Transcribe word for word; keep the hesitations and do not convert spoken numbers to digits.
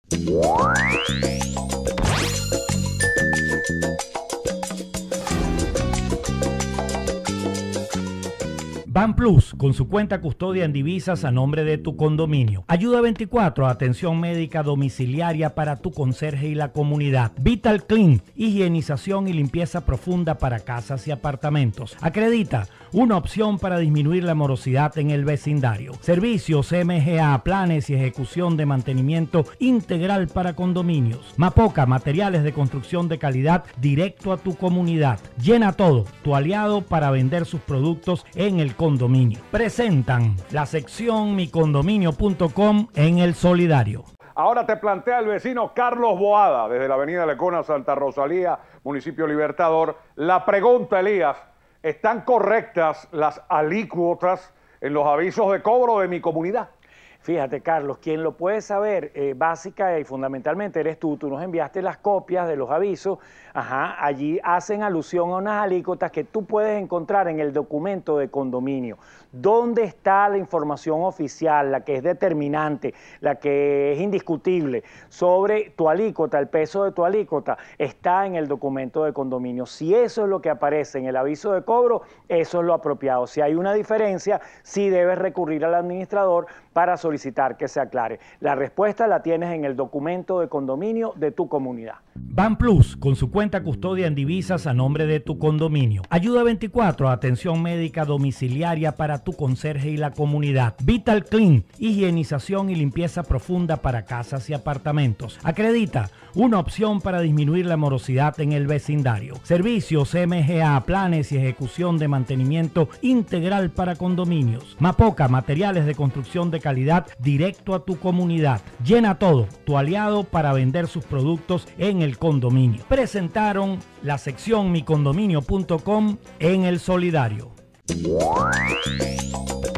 BanPlus, con su cuenta custodia en divisas a nombre de tu condominio. Ayuda veinticuatro, atención médica domiciliaria para tu conserje y la comunidad. Vital Clean, higienización y limpieza profunda para casas y apartamentos. Acredita, una opción para disminuir la morosidad en el vecindario. Servicios M G A, planes y ejecución de mantenimiento integral para condominios. Mapoca, materiales de construcción de calidad directo a tu comunidad. Llena Todo, tu aliado para vender sus productos en el condominio. Presentan la sección mi condominio punto com en El Solidario. Ahora te plantea el vecino Carlos Boada, desde la avenida Lecona, Santa Rosalía, municipio Libertador. La pregunta, Elías, ¿están correctas las alícuotas en los avisos de cobro de mi comunidad? Fíjate, Carlos, quien lo puede saber eh, básica y fundamentalmente eres tú. Tú nos enviaste las copias de los avisos. Ajá, allí hacen alusión a unas alícuotas que tú puedes encontrar en el documento de condominio. ¿Dónde está la información oficial, la que es determinante, la que es indiscutible sobre tu alícuota, el peso de tu alícuota? Está en el documento de condominio. Si eso es lo que aparece en el aviso de cobro, eso es lo apropiado. Si hay una diferencia, sí debes recurrir al administrador para solicitar que se aclare. La respuesta la tienes en el documento de condominio de tu comunidad. BanPlus, con su cuenta custodia en divisas a nombre de tu condominio. Ayuda veinticuatro, atención médica domiciliaria para tu conserje y la comunidad. Vital Clean, higienización y limpieza profunda para casas y apartamentos. Acredita, una opción para disminuir la morosidad en el vecindario. Servicios M G A, planes y ejecución de mantenimiento integral para condominios. Mapoca, materiales de construcción de calidad directo a tu comunidad. Llena Todo, tu aliado para vender sus productos en el condominio. Presentaron la sección mi condominio punto com en El Solidario.